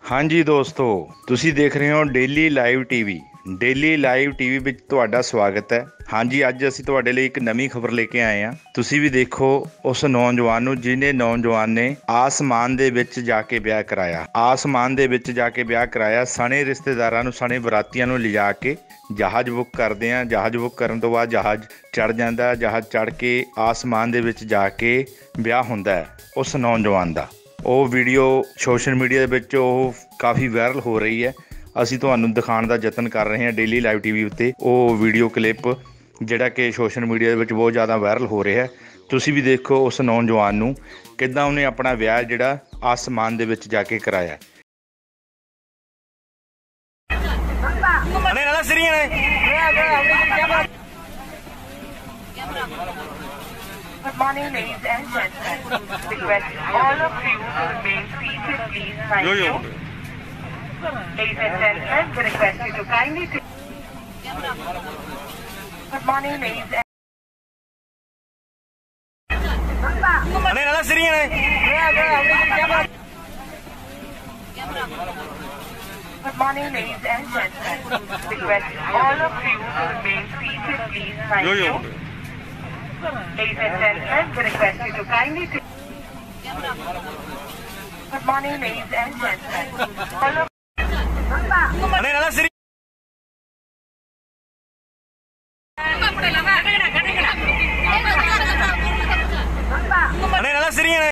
हाँ जी दोस्तों, ਤੁਸੀਂ देख रहे हो daily live TV. Daily live TV ਵਿੱਚ ਤੁਹਾਡਾ ਸਵਾਗਤ ਹੈ। ਹਾਂਜੀ, ਅੱਜ ਅਸੀਂ ਤੁਹਾਡੇ ਲਈ ਇੱਕ ਨਵੀਂ ਖਬਰ ਲੈ ਕੇ ਆਏ ਹਾਂ। ਤੁਸੀਂ ਵੀ ਦੇਖੋ ਉਸ ਨੌਜਵਾਨ ਨੂੰ ਜਿਹਨੇ ਨੌਜਵਾਨ ਨੇ ਆਸਮਾਨ ਦੇ ਵਿੱਚ ਜਾ ਕੇ ਵਿਆਹ ਕਰਾਇਆ। ਆਸਮਾਨ ਦੇ ਵਿੱਚ ਜਾ ਕੇ ਵਿਆਹ ਕਰਾਇਆ। ਸਣੇ ਰਿਸ਼ਤੇਦਾਰਾਂ ਨੂੰ, ਸਣੇ ਬਰਾਤੀਆਂ ਨੂੰ ਲਿਜਾ ਕੇ ਜਹਾਜ਼ ਬੁੱਕ ਕਰਦੇ ਆ। ਜਹਾਜ਼ ਬੁੱਕ ਕਰਨ ਤੋਂ ਬਾਅਦ ਜਹਾਜ਼ ਚੜ੍ਹ ਜਾਂਦਾ। ਜਹਾਜ਼ ਚੜ੍ਹ ਕੇ ਆਸਮਾਨ ਦੇ ਵਿੱਚ ਜਾ ਕੇ ਵਿਆਹ ਹੁੰਦਾ ਹੈ ਉਸ ਨੌਜਵਾਨ ਦਾ। ਉਹ ਵੀਡੀਓ ਸੋਸ਼ਲ ਮੀਡੀਆ ਦੇ ਵਿੱਚ ਉਹ ਕਾਫੀ ਵਾਇਰਲ ਹੋ ਰਹੀ ਹੈ। ਅਸੀਂ ਤੁਹਾਨੂੰ ਦਿਖਾਉਣ ਦਾ ਯਤਨ ਕਰ ਰਹੇ ਹਾਂ ਡੇਲੀ ਲਾਈਵ ਟੀਵੀ ਉੱਤੇ ਉਹ ਵੀਡੀਓ ਕਲਿੱਪ, ਜਿਹੜਾ ਕਿ ਸੋਸ਼ਲ ਮੀਡੀਆ ਦੇ ਵਿੱਚ ਬਹੁਤ ਜ਼ਿਆਦਾ ਵਾਇਰਲ ਹੋ ਰਿਹਾ ਹੈ। ਤੁਸੀਂ ਵੀ ਦੇਖੋ ਉਸ ਨੌਜਵਾਨ ਨੂੰ ਕਿੱਦਾਂ ਉਹਨੇ ਆਪਣਾ ਵਿਆਹ ਜਿਹੜਾ ਆਸਮਾਨ ਦੇ ਵਿੱਚ ਜਾ ਕੇ ਕਰਾਇਆ। Good morning, ladies and gentlemen. Request all of you to remain seated, please. Thank you. Ladies and gentlemen, we request you to kindly take... Good morning, ladies and... Good morning, ladies and gentlemen. Request all of you to remain seated, please. Thank you. Ladies and gentlemen, we request you to kindly take... Good morning, ladies and gentlemen. All of...